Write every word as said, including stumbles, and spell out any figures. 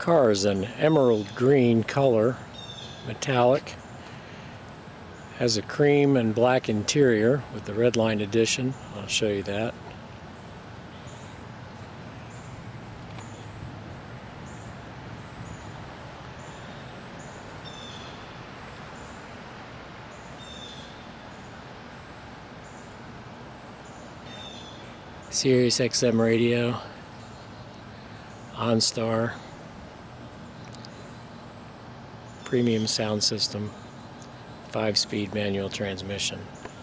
car is an emerald green color, metallic, has a cream and black interior with the Redline edition. I'll show you that. Sirius X M radio, OnStar, premium sound system, five-speed manual transmission.